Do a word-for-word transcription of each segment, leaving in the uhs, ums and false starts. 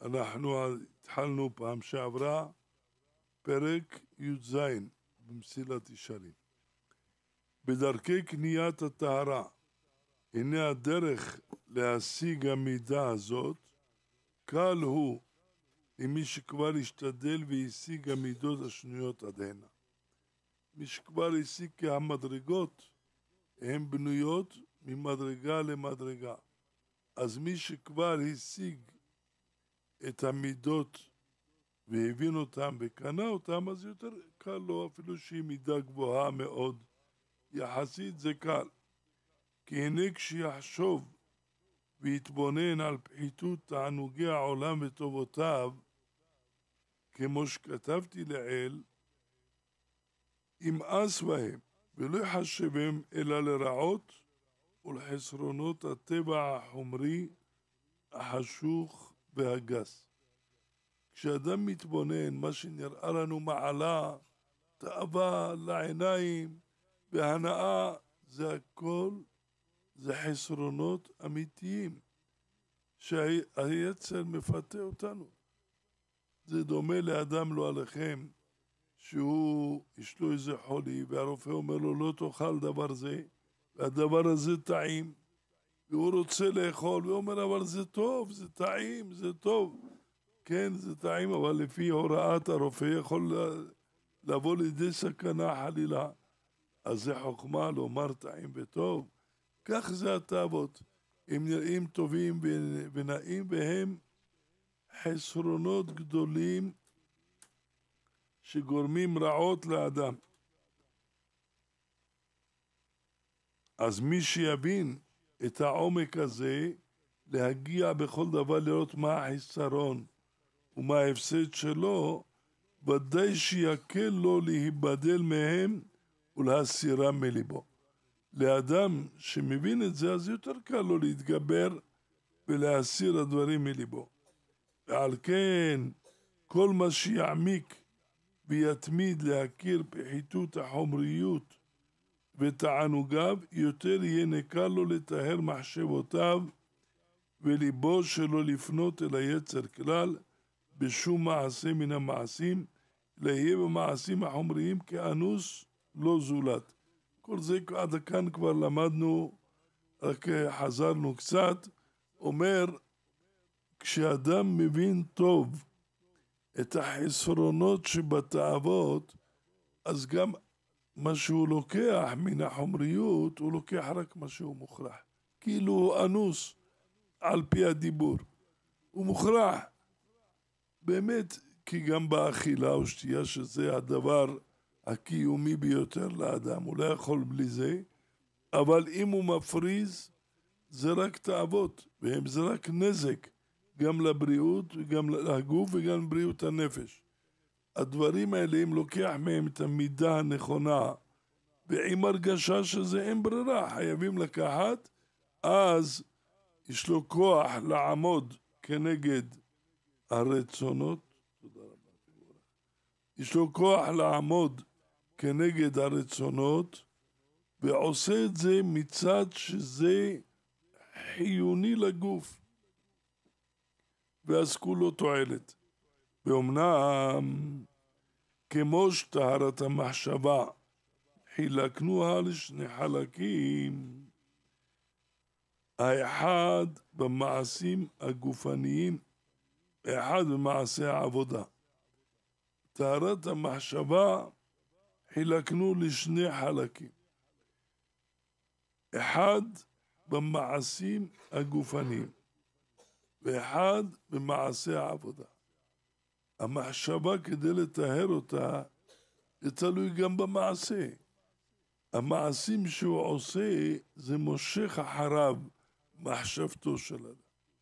אנחנו התחלנו פעם שעברה פרק י"ז במסילת ישרים. בדרכי קניית הטהרה, הנה הדרך להשיג המידה הזאת, קל הוא למי שכבר השתדל והשיג המידות השנויות עד הנה. מי שכבר השיג כי המדרגות הן בנויות ממדרגה למדרגה. אז מי שכבר השיג את המידות והבין אותם וקנה אותם, אז יותר קל לו, אפילו שהיא מידה גבוהה מאוד. יחסית זה קל. כי הנה כשיחשוב ויתבונן על פחיתות תענוגי העולם וטובותיו, כמו שכתבתי לעיל, ימאס בהם ולא יחשבם אלא לרעות ולחסרונות הטבע החומרי, החשוך והגס. כשאדם מתבונן, מה שנראה לנו מעלה, תאווה לעיניים והנאה, זה הכל, זה חסרונות אמיתיים שהיצר מפתה אותנו. זה דומה לאדם לא עליכם, שהוא, יש לו איזה חולי, והרופא אומר לו לא תאכל דבר זה, והדבר הזה טעים, והוא רוצה לאכול, והוא אומר אבל זה טוב, זה טעים, זה טוב. כן, זה טעים, אבל לפי הוראת הרופא יכול לבוא לידי סכנה חלילה. אז זה חוכמה לומר טעים וטוב. כך זה התאוות. הם נראים טובים ונעים, והם חסרונות גדולים שגורמים רעות לאדם. אז מי שיבין את העומק הזה, להגיע בכל דבר לראות מה החיסרון ומה ההפסד שלו, ודאי שיקל לו להיבדל מהם ולהסירם מליבו. לאדם שמבין את זה, אז יותר קל לו להתגבר ולהסיר הדברים מליבו. ועל כן, כל מה שיעמיק ויתמיד להכיר פחיתות החומריות ותענוגיו, יותר יהיה נקל לו לטהר מחשבותיו וליבו שלו לפנות אל היצר כלל בשום מעשה מן המעשים, לההיה במעשים החומריים כאנוס לא זולת. כל זה עד כאן כבר למדנו, רק חזרנו קצת. אומר, כשאדם מבין טוב את החסרונות שבתאוות, אז גם מה שהוא לוקח מן החומריות, הוא לוקח רק מה שהוא מוכרח. כאילו הוא אנוס על פי הדיבור. הוא מוכרח. באמת, כי גם באכילה או שתייה, שזה הדבר הקיומי ביותר לאדם, הוא לא יכול בלי זה, אבל אם הוא מפריז, זה רק תאוות, והם זה רק נזק, גם לבריאות וגם לגוף וגם לבריאות הנפש. הדברים האלה, אם לוקח מהם את המידה הנכונה, ועם הרגשה שזה אין ברירה, חייבים לקחת, אז יש לו כוח לעמוד כנגד הרצונות, תודה רבה, יש לו כוח לעמוד כנגד הרצונות, ועושה את זה מצד שזה חיוני לגוף, ואז כולו תועלת. ואומנם, כמו שטהרת המחשבה, חילקנוה לשני חלקים, האחד במעשים הגופניים, האחד במעשי העבודה. טהרת המחשבה חילקנו לשני חלקים. אחד במעשים הגופניים, ואחד במעשי העבודה. המחשבה כדי לטהר אותה, זה תלוי גם במעשה. המעשים שהוא עושה, זה מושך אחריו מחשבתו של אדם.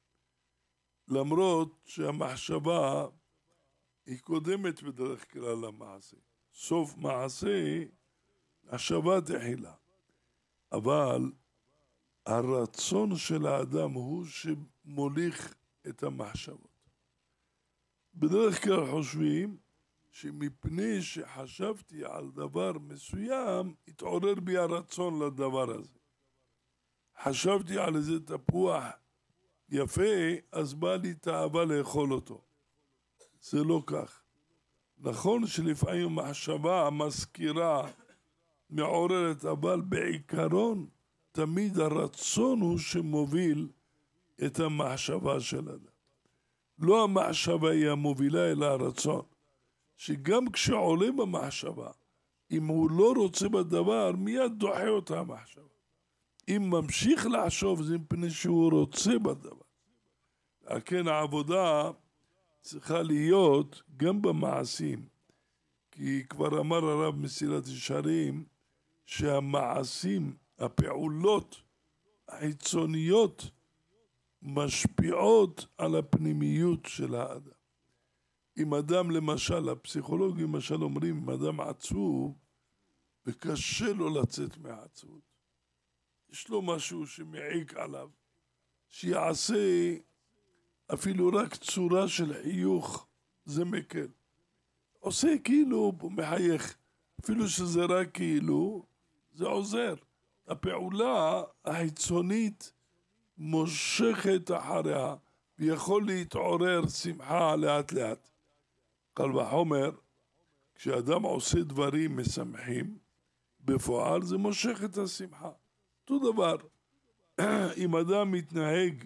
למרות שהמחשבה היא קודמת בדרך כלל למעשה. סוף מעשה, מחשבה תחילה. אבל הרצון של האדם הוא שמוליך את המחשבות. בדרך כלל חושבים שמפני שחשבתי על דבר מסוים, התעורר בי הרצון לדבר הזה. חשבתי על איזה תפוח יפה, אז בא לי תאווה לאכול אותו. זה לא כך. נכון שלפעמים מחשבה מזכירה, מעוררת, אבל בעיקרון תמיד הרצון הוא שמוביל את המחשבה של אדם. לא המחשבה היא המובילה אלא הרצון. שגם כשעולה במחשבה, אם הוא לא רוצה בדבר, מיד דוחה אותה המחשבה. אם ממשיך לחשוב זה מפני שהוא רוצה בדבר. לכן העבודה צריכה להיות גם במעשים. כי כבר אמר הרב מסילת ישרים שהמעשים, הפעולות החיצוניות משפיעות על הפנימיות של האדם. אם אדם למשל, הפסיכולוגים למשל אומרים, אם אדם עצוב וקשה לו לצאת מהעצבות, יש לו משהו שמעיק עליו, שיעשה אפילו רק צורה של חיוך, זה מקל. עושה כאילו, הוא מחייך, אפילו שזה רק כאילו, זה עוזר. הפעולה החיצונית מושכת אחריה, ויכול להתעורר שמחה לאט לאט. קל וחומר, כשאדם עושה דברים משמחים, בפועל זה מושך את השמחה. אותו דבר, אם אדם מתנהג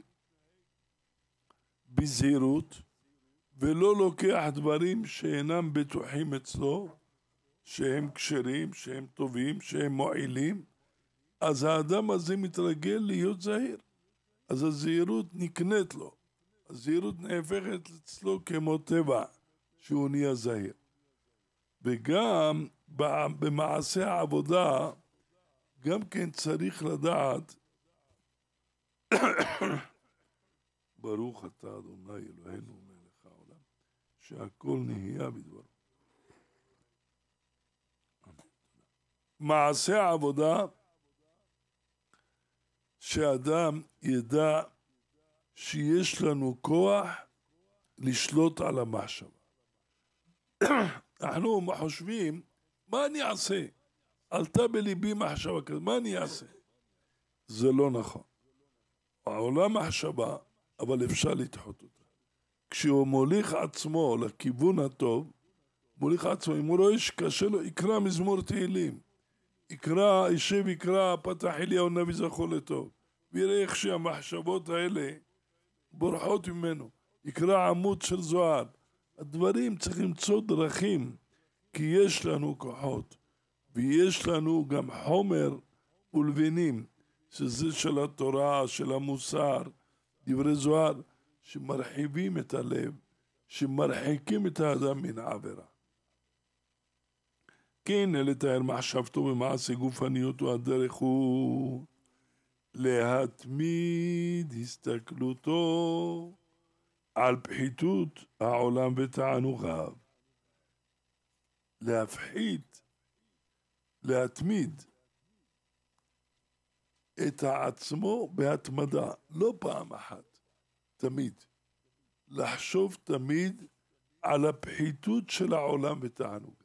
בזהירות, ולא לוקח דברים שאינם בטוחים אצלו, שהם כשרים, שהם טובים, שהם מועילים, אז האדם הזה מתרגל להיות זהיר. אז הזהירות נקנית לו. הזהירות נהפכת אצלו כמו טבע, שהוא נהיה זהיר. וגם במעשה העבודה, גם כן צריך לדעת, ברוך אתה אדוני אלוהינו מלך העולם, שהכל נהיה בדברו. מעשה העבודה, שאדם ידע שיש לנו כוח לשלוט על המחשבה. אנחנו חושבים, מה אני אעשה? עלתה בליבי מחשבה כזאת, מה אני אעשה? זה לא נכון. העולם מחשבה, אבל אפשר לדחות אותה. כשהוא מוליך עצמו לכיוון הטוב, מוליך עצמו, אם הוא רואה שקשה לו, יקרא מזמור תהילים. יקרא, יישב יקרא, פתח אליהו נביא זכור לטוב. ויראה איך שהמחשבות האלה בורחות ממנו. יקרא עמוד של זוהר. הדברים צריך למצוא דרכים, כי יש לנו כוחות, ויש לנו גם חומר ולבנים, שזה של התורה, של המוסר, דברי זוהר, שמרחיבים את הלב, שמרחיקים את האדם מן העבירה. כן, לתאר מחשבתו במעשה גופניותו, הדרך הוא להתמיד הסתכלותו על פחיתות העולם ותענוגיו. להפחית, להתמיד את העצמו בהתמדה, לא פעם אחת, תמיד. לחשוב תמיד על הפחיתות של העולם ותענוגיו.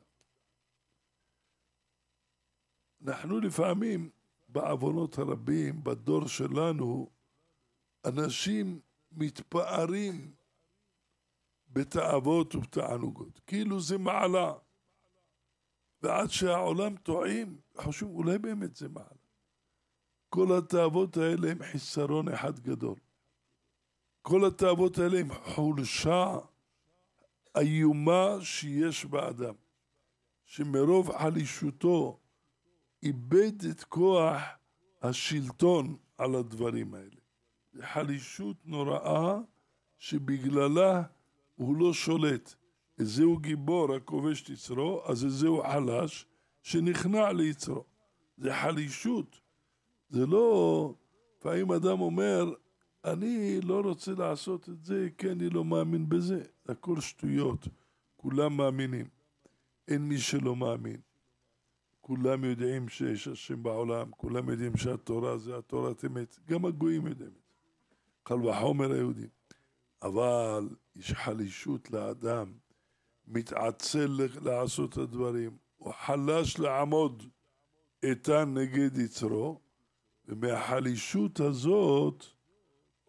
אנחנו לפעמים בעוונות הרבים, בדור שלנו, אנשים מתפארים בתאוות ובתענוגות, כאילו זה מעלה. ועד שהעולם טועים, חושבים, אולי באמת זה מעלה. כל התאוות האלה הם חיסרון אחד גדול. כל התאוות האלה הם חולשה איומה שיש באדם, שמרוב חלישותו איבד את כוח השלטון על הדברים האלה. זה חלישות נוראה שבגללה הוא לא שולט. זהו גיבור הכובש את יצרו, אז זהו חלש שנכנע ליצרו. זה חלישות. זה לא, פעמים אדם אומר, אני לא רוצה לעשות את זה, כי אני לא מאמין בזה. הכל שטויות. כולם מאמינים. אין מי שלא מאמין. כולם יודעים שיש השם בעולם, כולם יודעים שהתורה זה התורת אמת. גם הגויים יודעים את זה. קל וחומר היהודים. אבל יש חלישות לאדם, מתעצל לעשות את הדברים, הוא חלש לעמוד איתן נגד יצרו, ומהחלישות הזאת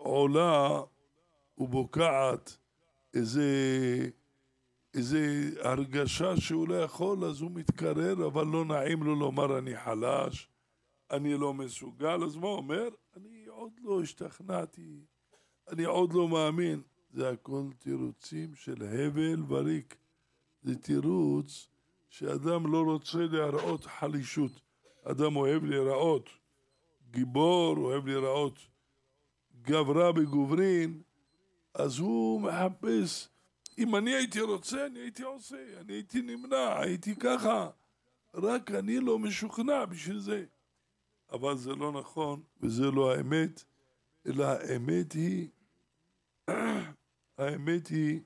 עולה ובוקעת איזה, איזה הרגשה שהוא לא יכול, אז הוא מתקרר, אבל לא נעים לו לומר אני חלש, אני לא מסוגל. אז מה הוא אומר? אני עוד לא השתכנעתי, אני עוד לא מאמין. זה הכל תירוצים של הבל וריק. זה תירוץ שאדם לא רוצה להראות חלישות. אדם אוהב להיראות גיבור, אוהב להיראות גברה בגוברין, אז הוא מחפש, אם אני הייתי רוצה, אני הייתי עושה, אני הייתי נמנע, הייתי ככה, רק אני לא משוכנע בשביל זה. אבל זה לא נכון, וזה לא האמת, אלא האמת היא, האמת היא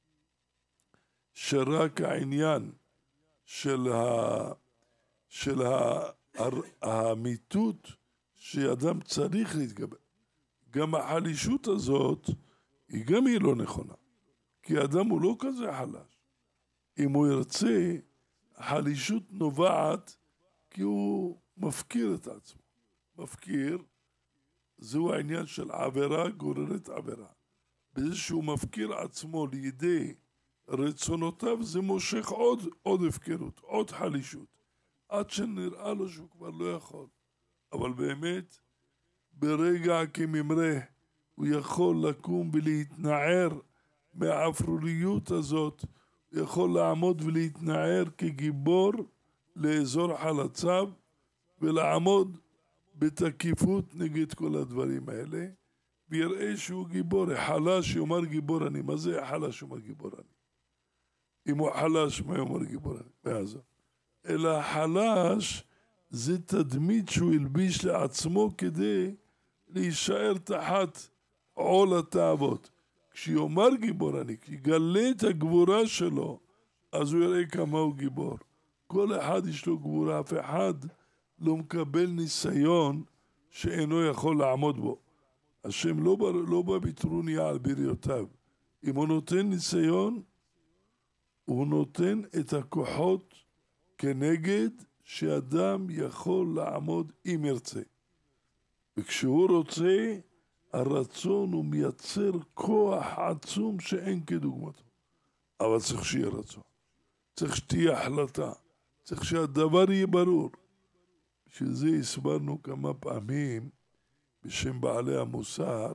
שרק העניין של ה... של ה... האמיתות שאדם צריך להתגבר. גם החלישות הזאת, היא גם היא לא נכונה. כי אדם הוא לא כזה חלש. אם הוא ירצה, החלישות נובעת כי הוא מפקיר את עצמו. מפקיר, זהו העניין של עבירה גוררת עבירה. בזה שהוא מפקיר עצמו לידי רצונותיו, זה מושך עוד, עוד הפקרות, עוד חלישות. עד שנראה לו שהוא כבר לא יכול. אבל באמת, ברגע כממרא, הוא יכול לקום ולהתנער מהאפרוריות הזאת, הוא יכול לעמוד ולהתנער כגיבור לאזור חלציו, ולעמוד בתקיפות נגד כל הדברים האלה, ויראה שהוא גיבור. חלש יאמר גיבור אני. מה זה חלש יאמר גיבור אני? אם הוא חלש, מה יאמר גיבור אני? מה יעזור? אלא חלש זה תדמית שהוא הלביש לעצמו כדי להישאר תחת עול התאוות. כשיאמר גיבור אני, כשיגלה את הגבורה שלו, אז הוא יראה כמה הוא גיבור. כל אחד יש לו גבורה, אף אחד לא מקבל ניסיון שאינו יכול לעמוד בו. השם לא בא, לא בא בטרוניה על בריותיו. אם הוא נותן ניסיון, הוא נותן את הכוחות כנגד שאדם יכול לעמוד אם ירצה. וכשהוא רוצה, הרצון הוא מייצר כוח עצום שאין כדוגמתו. אבל צריך שיהיה רצון. צריך שתהיה החלטה. צריך שהדבר יהיה ברור. בשביל זה הסברנו כמה פעמים בשם בעלי המוסר,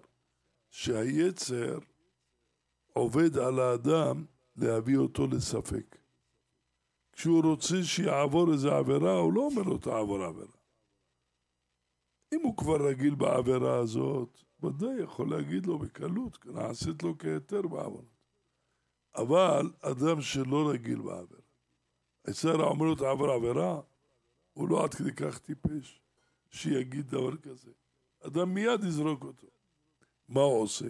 שהיצר עובד על האדם להביא אותו לספק. כשהוא רוצה שיעבור איזו עבירה, הוא לא אומר לו תעבור עבירה. אם הוא כבר רגיל בעבירה הזאת, ודאי יכול להגיד לו בקלות, נעשית לו כהיתר בעוונות. אבל אדם שלא רגיל בעבירה, היצר אומר לו תעבור עבירה, הוא לא עד כדי כך טיפש שיגיד דבר כזה. אדם מיד יזרוק אותו. מה הוא עושה?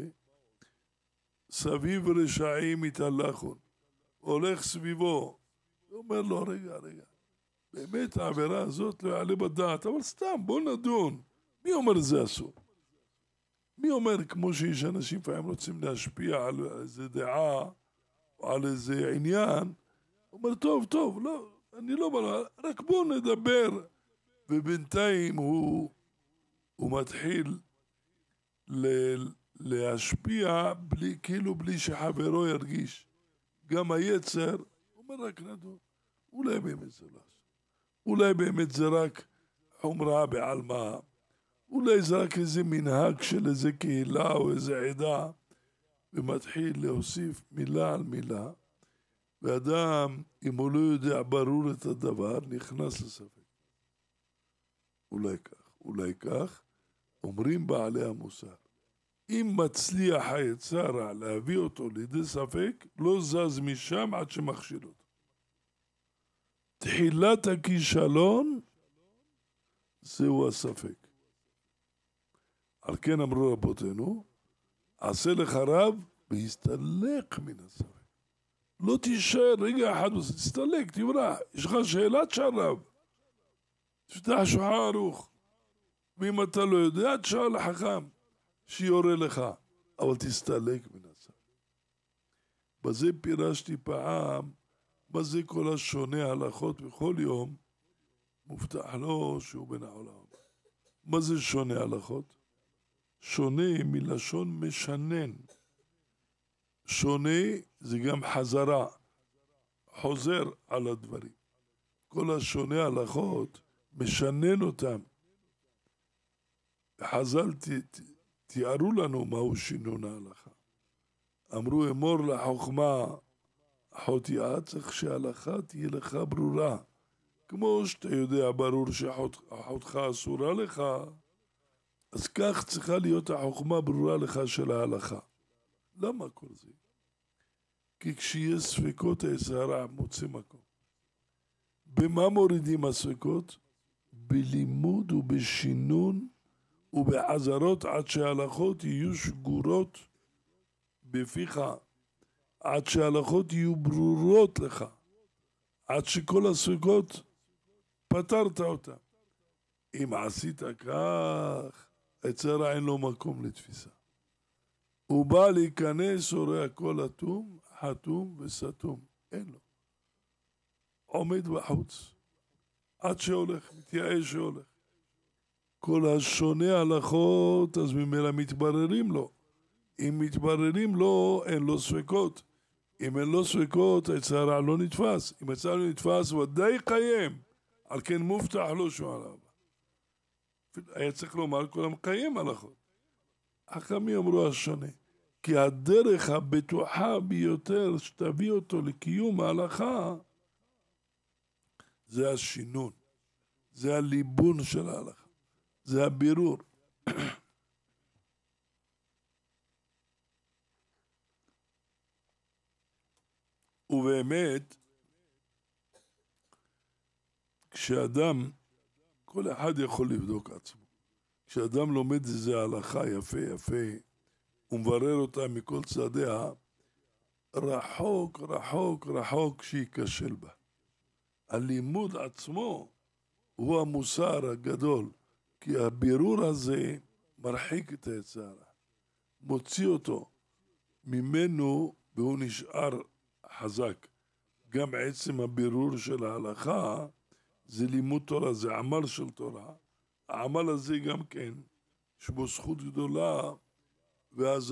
סביב רשעים מתהלכון. הולך סביבו. הוא אומר לו, רגע, רגע. באמת העבירה הזאת לא יעלה בדעת, אבל סתם, בוא נדון. מי אומר זה אסור? מי אומר, כמו שיש אנשים פעמים רוצים להשפיע על איזה דעה, או על איזה עניין, הוא אומר, טוב, טוב, לא, אני לא בא, רק בוא נדבר. ובינתיים הוא, הוא מתחיל ל- להשפיע בלי, כאילו בלי שחברו ירגיש. גם היצר, הוא אומר רק נדון. אולי באמת זה לא אסור. אולי באמת זה רק חומרה בעלמה. אולי זה רק איזה מנהג של איזה קהילה או איזה עדה, ומתחיל להוסיף מילה על מילה, ואדם, אם הוא לא יודע ברור את הדבר, נכנס לספק. אולי כך, אולי כך, אומרים בעלי המוסר. אם מצליח היצר להביא אותו לידי ספק, לא זז משם עד שמכשיל אותו. תחילת הכישלון, זהו הספק. על כן אמרו רבותינו, עשה לך רב והסתלק מן הספק. לא תישאר רגע אחד, תסתלק, תברח. יש לך שאלה תשאל רב. תפתח שולחן ערוך. ואם אתה לא יודע, תשאל חכם שיורה לך. אבל תסתלק מן הספק. בזה פירשתי פעם, מה זה כל השונה הלכות בכל יום, מובטח לו שהוא בן העולם. מה זה שונה הלכות? שונה מלשון משנן. שונה זה גם חזרה, חוזר על הדברים. כל השונה הלכות משנן אותם. חז"ל תיארו לנו מהו שינון ההלכה. אמרו, אמור לחוכמה חוטאה, צריך שההלכה תהיה לך ברורה. כמו שאתה יודע ברור שחותך אסורה לך, אז כך צריכה להיות החוכמה ברורה לך של ההלכה. למה כל זה? כי כשיש ספקות היצר הרע מוצא מקום. במה מורידים הספקות? בלימוד ובשינון ובחזרות עד שההלכות יהיו שגורות בפיך, עד שההלכות יהיו ברורות לך, עד שכל הספקות פתרת אותה. אם עשית כך, היצר הרע אין לו מקום לתפיסה. הוא בא להיכנס, רואה הכל אטום, חתום וסתום. אין לו. עומד בחוץ. עד שהולך, מתייאש שהולך. כל השונה הלכות, אז ממילא מתבררים לו. אם מתבררים לו, אין לו ספקות. אם אין לו ספקות, היצר הרע לא נתפס. אם היצר הרע לא נתפס, הוא ודאי קיים. על כן מובטח לו שהוא עליו. היה צריך לומר כל המקיים הלכות. חכמים אמרו השונה. כי הדרך הבטוחה ביותר שתביא אותו לקיום ההלכה, זה השינון. זה הליבון של ההלכה. זה הבירור. ובאמת, כשאדם, כל אחד יכול לבדוק עצמו. כשאדם לומד איזה הלכה יפה יפה, ומברר אותה מכל צדדיה, רחוק, רחוק, רחוק שייכשל בה. הלימוד עצמו הוא המוסר הגדול, כי הבירור הזה מרחיק את היצר הרע, מוציא אותו ממנו והוא נשאר חזק. גם עצם הבירור של ההלכה זה לימוד תורה, זה עמל של תורה. העמל הזה גם כן, יש בו זכות גדולה, ואז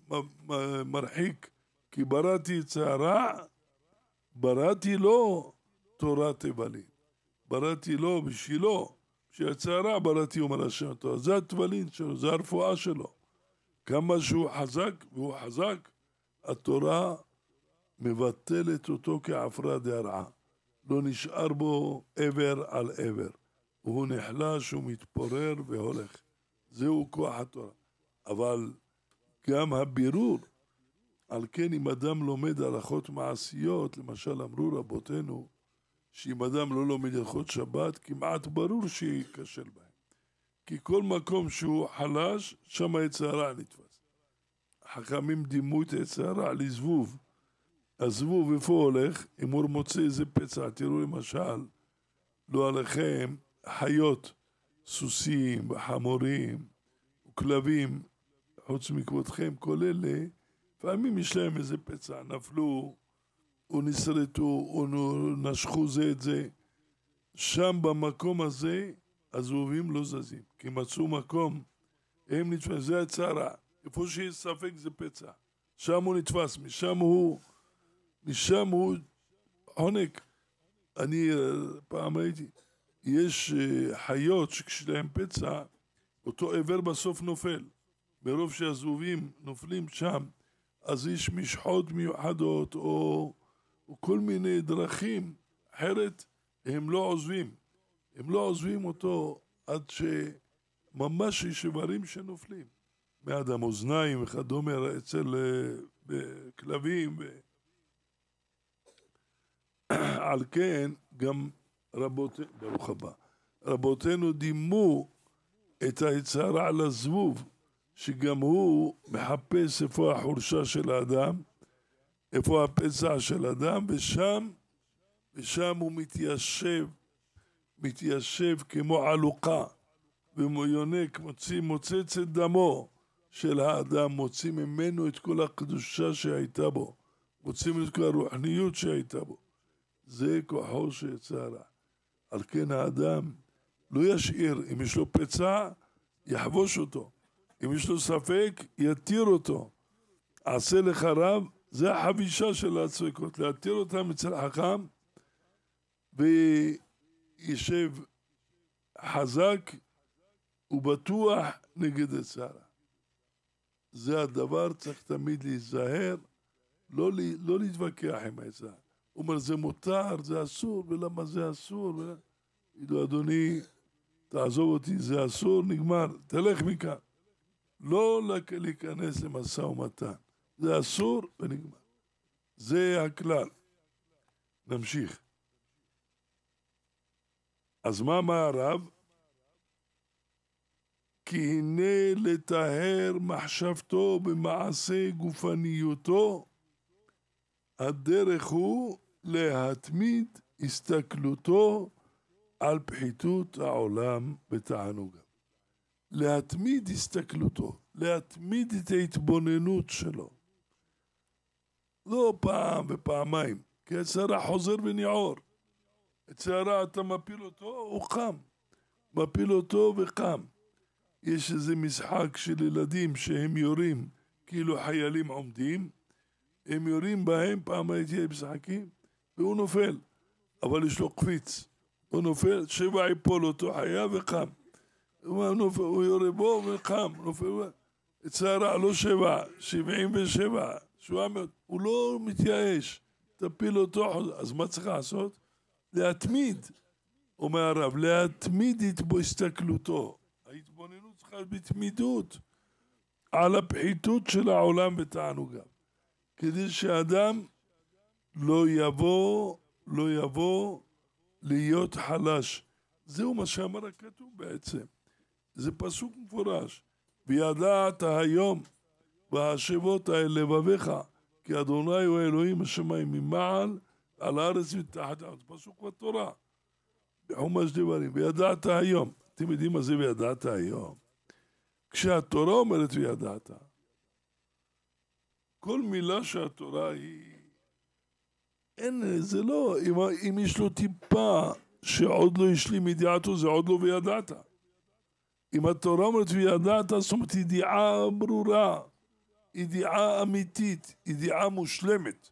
מרחיק, כי בראתי יצר הרע, בראתי לו תורת תבלין. בראתי לו בשבילו, שיצר הרע בראתי אומר השם תורה. זה התבלין שלו, זה הרפואה שלו. כמה שהוא חזק, והוא חזק, התורה מבטלת אותו כעפרא דהרעה. לא נשאר בו עבר על עבר. הוא נחלש, הוא מתפורר והולך. זהו כוח התורה. אבל גם הבירור, על כן אם אדם לומד הלכות מעשיות, למשל אמרו רבותינו, שאם אדם לא לומד הלכות שבת, כמעט ברור שייכשל בהם. כי כל מקום שהוא חלש, שם היצר הרע נתפס. חכמים דימו את היצר הרע לזבוב. הזבוב איפה הולך? אם הוא מוצא איזה פצע, תראו למשל, לא עליכם, חיות, סוסים, חמורים, כלבים, חוץ מכבודכם, כל אלה, פעמים יש להם איזה פצע, נפלו, או נסרטו, או נשכו זה את זה. שם במקום הזה, הזבובים לא זזים, כי מצאו מקום, הם נתפס, זה היצר הרע, איפה שיש ספק זה פצע, שם הוא נתפס, משם הוא, משם הוא חונק. אני פעם הייתי, יש חיות שכשיש פצע, אותו עבר בסוף נופל, ברוב שהזבובים נופלים שם, אז יש משחות מיוחדות או, או כל מיני דרכים, אחרת הם לא עוזבים, הם לא עוזבים אותו עד שממש יש שברים שנופלים, מאדם אוזניים וכדומה אצל כלבים. ו... על כן גם רבותינו, ברוך הבא, רבותינו דימו את היצר הרע לזבוב, שגם הוא מחפש איפה החורשה של האדם, איפה הפצע של האדם, ושם, ושם הוא מתיישב, מתיישב כמו עלוקה, ויונק, מוציא, מוצץ את דמו של האדם, מוציא ממנו את כל הקדושה שהייתה בו, מוציא ממנו את כל הרוחניות שהייתה בו. זה כוחו של יצר הרע. על כן האדם לא ישאיר, אם יש לו פצע, יחבוש אותו. אם יש לו ספק, יתיר אותו. עשה לך רב, זה החבישה של הספקות, להתיר אותם אצל חכם, וישב חזק ובטוח נגד הצערה. זה הדבר, צריך תמיד להיזהר, לא, לא להתווכח עם העצה. הוא אומר, זה מותר, זה אסור, ולמה זה אסור? ידעו, אדוני, תעזוב אותי, זה אסור, נגמר, תלך מכאן. לא להיכנס למשא ומתן. זה אסור ונגמר. זה הכלל. נמשיך. אז מה אמר הרב? כי הנה לטהר מחשבתו במעשה גופניותו, הדרך הוא להתמיד הסתכלותו על פחיתות העולם בתענוגיו. להתמיד הסתכלותו, להתמיד את ההתבוננות שלו. לא פעם ופעמיים, כי הצערה חוזר וניעור. הצערה אתה מפיל אותו, הוא קם. מפיל אותו וקם. יש איזה משחק של ילדים שהם יורים, כאילו חיילים עומדים, הם יורים בהם, פעם הייתי משחקים, והוא נופל, אבל יש לו קפיץ. הוא נופל, שבע יפול אותו חיה וקם. הוא, נופל, הוא יורה בו וקם, נופל. צערה, לא שבע, שבעים ושבע, שבע מאות. הוא לא מתייאש, תפיל אותו, אז מה צריך לעשות? להתמיד, אומר הרב, להתמיד את בו הסתכלותו. ההתבוננות צריכה להיות בתמידות על הפחיתות של העולם בתענוגיו, כדי שאדם לא יבוא, לא יבוא להיות חלש. זהו מה שאמר הכתוב בעצם. זה פסוק מפורש. וידעת היום והשבות אל לבביך, כי אדוני הוא אלוהים השמיים ממעל, על הארץ מתחת לארץ. פסוק בתורה, בחומש דברים. וידעת היום. אתם יודעים מה זה וידעת היום? כשהתורה אומרת וידעת, כל מילה שהתורה היא, אין, זה לא, אם, אם יש לו טיפה שעוד לא השלים ידיעתו, זה עוד לא וידעת. אם התורה אומרת וידעת, זאת אומרת ידיעה ברורה, ידיעה אמיתית, ידיעה מושלמת,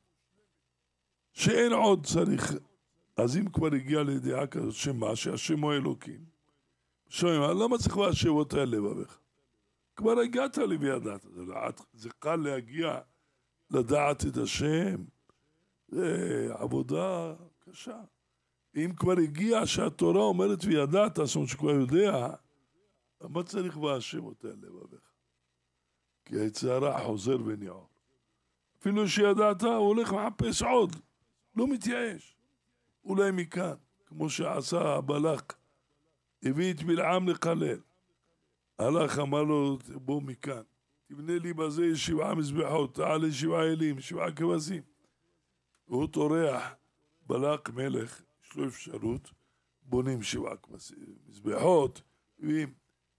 שאין עוד צריך. אז אם כבר הגיע לידיעה כזאת, שמה, שהשם הוא אלוקים, שומעים, למה צריך להשבות אל לבביך? כבר הגעת לי וידעת, זה קל להגיע לדעת את השם, זה עבודה קשה. אם כבר הגיע שהתורה אומרת וידעת, זאת אומרת שכבר יודע, מה צריך להשבות אל לבביך? כי הצערה חוזר וניעור. אפילו שידעת, הוא הולך לחפש עוד, לא מתייאש. אולי מכאן, כמו שעשה הבלק, הביא את בלעם לחלל. הלך, אמר לו, בוא מכאן, תבנה לי בזה שבעה מזבחות, תעלה שבעה אלים, שבעה כבשים. והוא טורח, בלק מלך, יש לו אפשרות, בונים שבעה מזבחות, ואם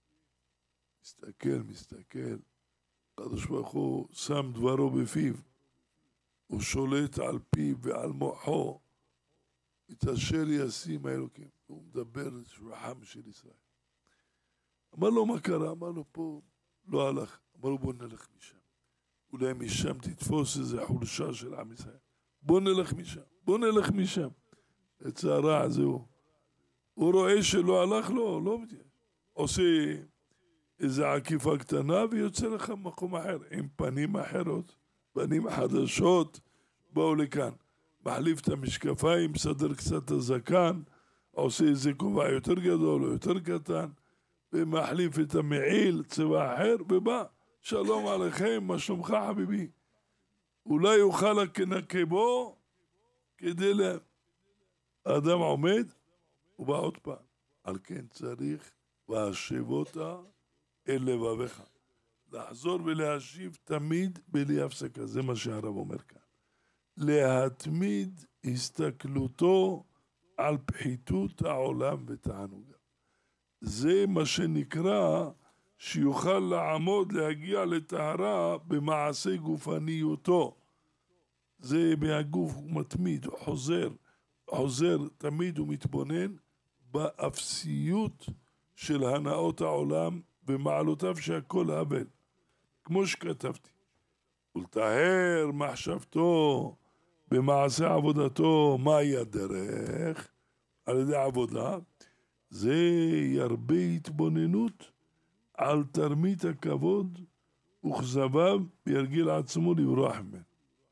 מסתכל, מסתכל, הקדוש ברוך הוא שם דברו בפיו, הוא שולט על פיו ועל מוחו, את אשר ישים האלוקים, הוא מדבר את שבחם של ישראל. אמר לו מה קרה? אמר לו פה לא הלך, אמר לו בוא נלך משם, אולי משם תתפוס איזה חולשה של עם ישראל, בוא נלך משם, בוא נלך משם. הצערה זהו, הוא רואה שלא הלך לו, לא מתייאש, עושה איזה עקיפה קטנה ויוצא לך מקום אחר, עם פנים אחרות, פנים חדשות, באו לכאן, מחליף את המשקפיים, מסדר קצת הזקן, עושה איזה כובע יותר גדול או יותר קטן, ומחליף את המעיל, צבע אחר, ובא, שלום עליכם, מה שלומך חביבי? אולי יוכל לנקבו, כדי לה... האדם עומד, הוא בא עוד פעם. על כן צריך, והשבותה אל לבביך. לחזור ולהשיב תמיד בלי הפסקה, זה מה שהרב אומר כאן. להתמיד הסתכלותו על פחיתות העולם ותענוגיו. זה מה שנקרא שיוכל לעמוד, להגיע לטהרה במעשה גופניותו. זה מהגוף הוא מתמיד, הוא חוזר, חוזר תמיד הוא מתבונן באפסיות של הנאות העולם ומעלותיו שהכל הבל, כמו שכתבתי. ולטהר מחשבתו במעשה עבודתו, מהי הדרך? על ידי עבודה, זה ירבה התבוננות על תרמית הכבוד וכזביו וירגיל עצמו לברוח ממנו.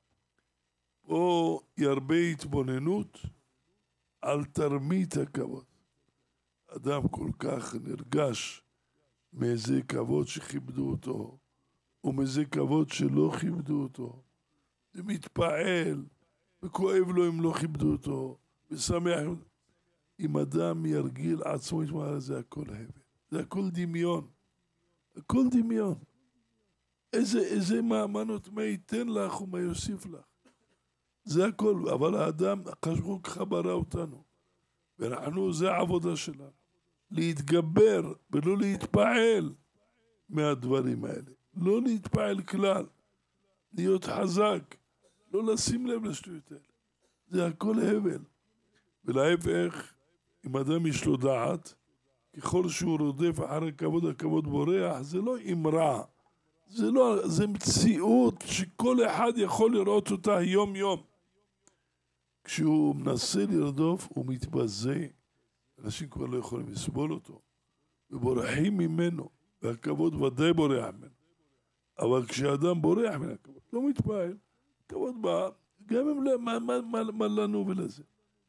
או ירבה התבוננות על תרמית הכבוד. אדם כל כך נרגש מאיזה כבוד שכיבדו אותו, ומאיזה כבוד שלא כיבדו אותו. ומתפעל, וכואב לו אם לא כיבדו אותו, ושמח. אם אדם ירגיל עצמו, זה הכל הבל. זה הכל דמיון. הכל דמיון. איזה, איזה מאמנות מה ייתן לך ומה יוסיף לך. זה הכל. אבל האדם, הקדוש ככה ברא אותנו. ואנחנו, זה העבודה שלנו. להתגבר ולא להתפעל מהדברים האלה. לא להתפעל כלל. להיות חזק. לא לשים לב לשטויות האלה. זה הכל הבל. ולהפך, אם אדם יש לו דעת, ככל שהוא רודף אחרי כבוד, הכבוד בורח, זה לא אמרה. זה לא, זה מציאות שכל אחד יכול לראות אותה יום יום. כשהוא מנסה לרדוף, הוא מתבזה. אנשים כבר לא יכולים לסבול אותו. ובורחים ממנו, והכבוד ודאי בורח ממנו. אבל כשאדם בורח מן הכבוד, לא מתפעל. כבוד בא, גם אם לא, מה, מה, מה, מה לנו ולזה.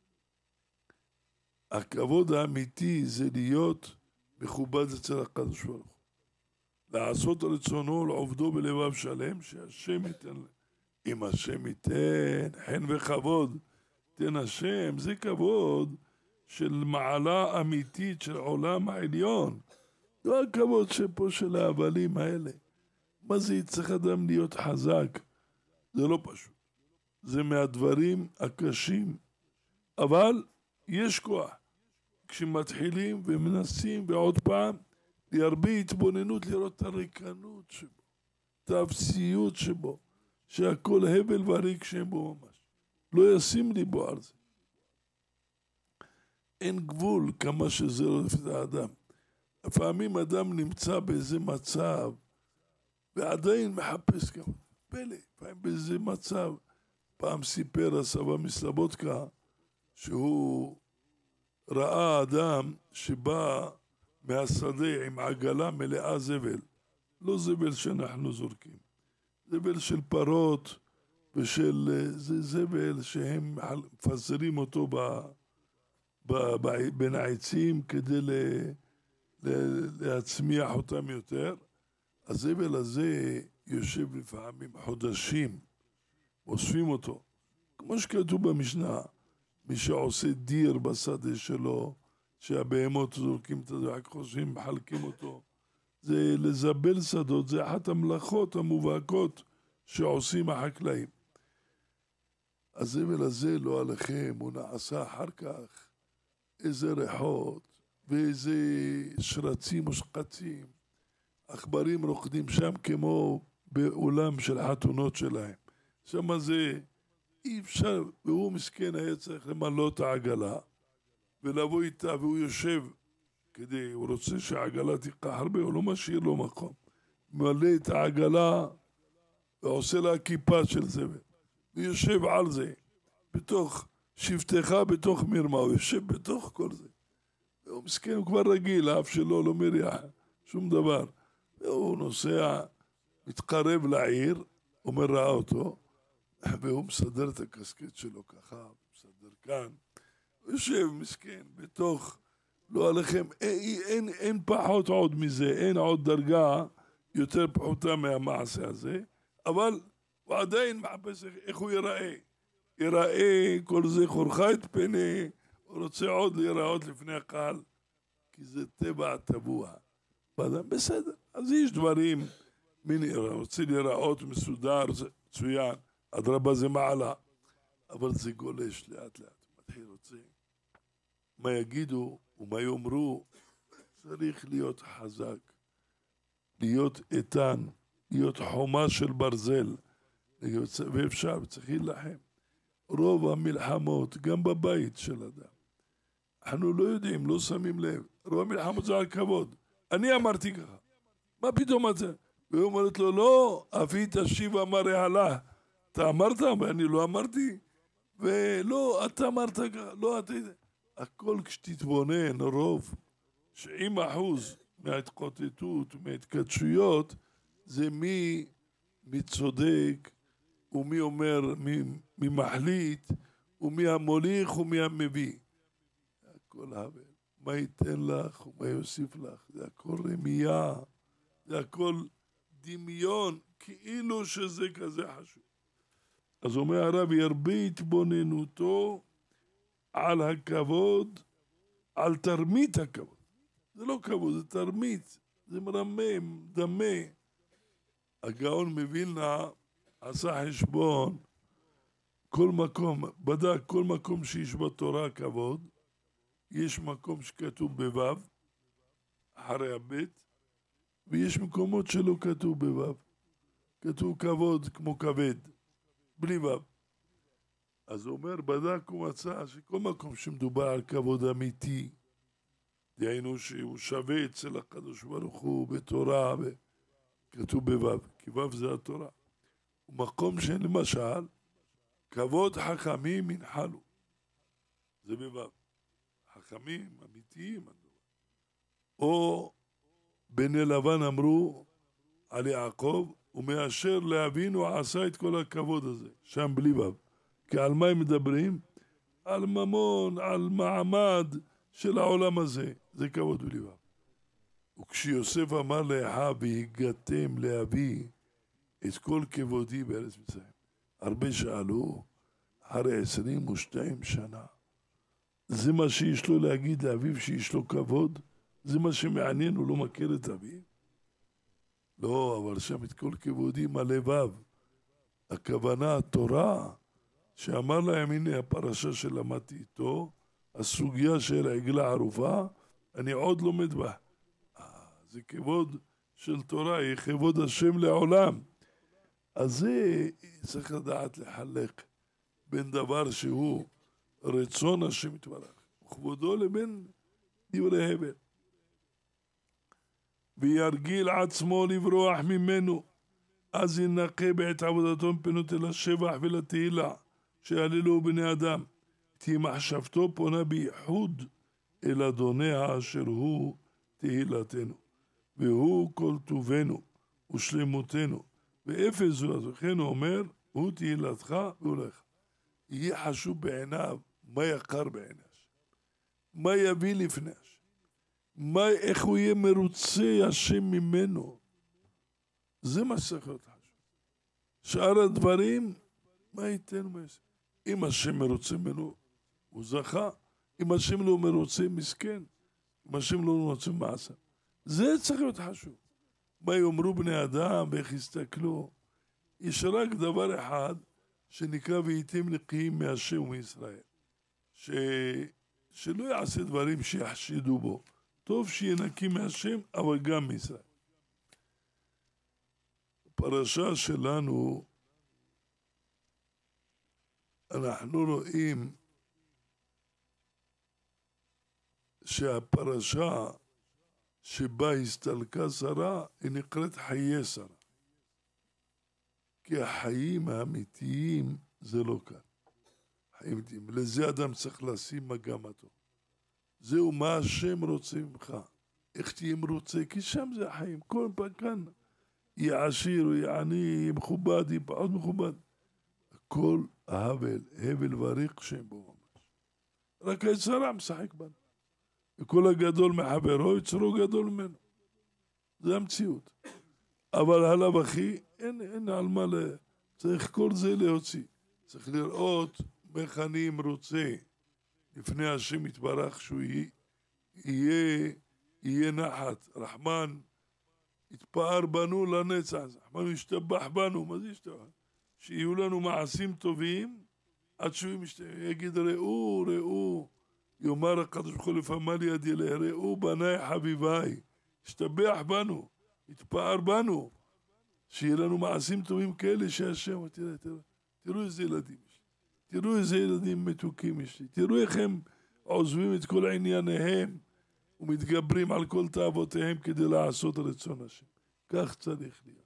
הכבוד האמיתי זה להיות מכובד אצל הקדוש ברוך הוא. לעשות רצונו לעובדו בלבב שלם, שהשם ייתן. אם השם ייתן חן וכבוד, תן השם, זה כבוד של מעלה אמיתית של עולם העליון. לא הכבוד שפה של ההבלים האלה. מה זה יצטרך אדם להיות חזק? זה לא פשוט. זה מהדברים הקשים. אבל יש כוח. כשמתחילים ומנסים ועוד פעם, להרבה התבוננות לראות את הריקנות שבו, את האפסיות שבו, שהכל הבל וריק שם בו ממש. לא ישים ליבו על זה. אין גבול כמה שזה רודף את האדם. לפעמים אדם נמצא באיזה מצב, ועדיין מחפש כמה. פלא, פעם באיזה מצב, פעם סיפר הסבא מסלבודקה, שהוא ראה אדם שבא מהשדה עם עגלה מלאה זבל. לא זבל שאנחנו זורקים. זבל של פרות ושל זה זבל שהם מפזרים אותו ב, ב, ב, בין העצים כדי ל, ל, להצמיח אותם יותר. הזבל הזה יושב לפעמים חודשים, אוספים אותו. כמו שכתוב במשנה, מי שעושה דיר בשדה שלו, שהבהמות זורקים את הדרך, חושבים, מחלקים אותו. זה לזבל שדות, זה אחת המלאכות המובהקות שעושים החקלאים. הזבל הזה לא עליכם, הוא נעשה אחר כך איזה ריחות ואיזה שרצים ושקצים. עכברים רוקדים שם כמו באולם של חתונות שלהם. שם זה אי אפשר, והוא מסכן היה צריך למלא את העגלה ולבוא איתה, והוא יושב כדי, הוא רוצה שהעגלה תיקח הרבה, הוא לא משאיר לו מקום. מלא את העגלה ועושה לה כיפה של זבל. ויושב על זה, בתוך שבטך, בתוך מרמה, הוא יושב בתוך כל זה. והוא מסכן, הוא כבר רגיל, האף שלו לא מריח שום דבר. והוא נוסע, מתקרב לעיר, אומר ראה אותו, והוא מסדר את הקסקט שלו ככה, מסדר כאן. הוא יושב מסכן בתוך, לא עליכם, אין, אין, אין פחות עוד מזה, אין עוד דרגה יותר פחותה מהמעשה הזה, אבל הוא עדיין מחפש איך הוא ייראה. ייראה, כל זה חורכה את פני, הוא רוצה עוד להיראות לפני הקהל, כי זה טבע טבוע. בסדר, אז יש דברים, מין רוצה להיראות מסודר, זה מצוין, אדרבה זה מעלה, אבל זה גולש לאט לאט, מתחיל רוצה. מה יגידו ומה יאמרו, צריך להיות חזק, להיות איתן, להיות חומה של ברזל, ואפשר, צריך להילחם. רוב המלחמות, גם בבית של אדם, אנחנו לא יודעים, לא שמים לב, רוב המלחמות זה על כבוד. אני אמרתי ככה, מה פתאום את זה? והיא אומרת לו, לא, אבי תשיב אמר רעלה. אתה אמרת, ואני לא אמרתי, ולא, אתה אמרת, לא, אתה... הכל כשתתבונן, רוב, שבעים אחוז מההתקוטטות, מההתקדשויות, זה מי, מי צודק, ומי אומר, מי, מי מחליט, ומי המוליך ומי המביא. הכל הבל. מה ייתן לך ומה יוסיף לך? זה הכל רמייה, זה הכל דמיון, כאילו שזה כזה חשוב. אז אומר הרב, ירבה התבוננותו על הכבוד, על תרמית הכבוד. זה לא כבוד, זה תרמית, זה מרמם, דמה. הגאון מווילנה עשה חשבון, כל מקום, בדק כל מקום שיש בתורה כבוד, יש מקום שכתוב בוו, אחרי הבית, ויש מקומות שלא כתוב בוו. כתוב כבוד כמו כבד, בלי וו. אז הוא אומר, בדק ומצא שכל מקום שמדובר על כבוד אמיתי, דהיינו שהוא שווה אצל הקדוש ברוך הוא בתורה, כתוב בוו, כי וו זה התורה. ומקום שאין למשל, כבוד חכמים ינחלו, זה בוו. חכמים אמיתיים, או בני לבן אמרו על יעקב, ומאשר לאבינו עשה את כל הכבוד הזה, שם בלי וו. כי על מה הם מדברים? על ממון, על מעמד של העולם הזה, זה כבוד בלי וו. וכשיוסף אמר לאחיו, והגעתם לאבי את כל כבודי בארץ מצרים, הרבה שאלו, אחרי עשרים ושתיים שנה, זה מה שיש לו להגיד לאביו שיש לו כבוד? זה מה שמעניין, הוא לא מכיר את אביו? לא, אבל שם את כל כבודי מלא וו. הכוונה, התורה, שאמר להם, הנה הפרשה שלמדתי איתו, הסוגיה של עגלה ערופה, אני עוד לומד בה. זה כבוד של תורה, היא כבוד השם לעולם. אז זה צריך לדעת לחלק בין דבר שהוא רצון השם יתברך, וכבודו לבין דברי הבל. וירגיל עצמו לברוח ממנו, אז ינקה בעת עבודתו מפנות אל השבח ולתהילה, שיעללו בני אדם. תהיה מחשבתו פונה בייחוד אל אדוניה אשר הוא תהילתנו, והוא כל טובנו ושלמותנו, ואפס זולתו. לכן הוא אומר, הוא תהילתך והולך. יהיה חשוב בעיניו מה יקר בעיני השם, מה יביא לפני השם, מה, איך הוא יהיה מרוצה השם ממנו. זה מה שצריך להיות חשוב. שאר הדברים, מה ייתן מה יעשה? אם השם מרוצה ממנו, הוא זכה. אם השם לא מרוצה, מסכן. אם השם לא מרוצה, מעשה. זה צריך להיות חשוב. מה יאמרו בני אדם ואיך יסתכלו. יש רק דבר אחד שנקרא והייתם נקיים מהשם ומישראל. ש... שלא יעשה דברים שיחשדו בו. טוב שיהיה נקי מהשם, אבל גם מישראל. הפרשה שלנו, אנחנו רואים שהפרשה שבה הסתלקה שרה, היא נקראת חיי שרה. כי החיים האמיתיים זה לא כאן. חיים אמיתיים. לזה אדם צריך לשים מגמתו. זהו מה השם רוצה ממך. איך תהיה מרוצה? כי שם זה החיים. כל פעם כאן יהיה עשיר, יהיה עני, יהיה מכובד, יהיה פחות מכובד. הכל הבל, הבל וריק שם בו ממש. רק היצרה משחק בנו. וכל הגדול מחברו, יצרו גדול ממנו. זה המציאות. אבל הלאו אחי, אין, אין על מה ל... צריך כל זה להוציא. צריך לראות איך אני מרוצה לפני השם יתברך שהוא יהיה, יהיה נחת. רחמן יתפאר בנו לנצח. רחמן ישתבח בנו. מה זה ישתבח? שיהיו לנו מעשים טובים עד שהוא יגיד ראו, ראו. יאמר הקדוש ברוך הוא לפעמים ליד ילך, ראו בניי חביביי. ישתבח בנו. יתפאר בנו. שיהיה לנו מעשים טובים כאלה שהשם, תראה, תראה, תראו איזה ילדים יש לי, תראו איזה ילדים מתוקים יש לי, תראו איך הם עוזבים את כל ענייניהם ומתגברים על כל תאוותיהם כדי לעשות רצון השם. כך צריך להיות.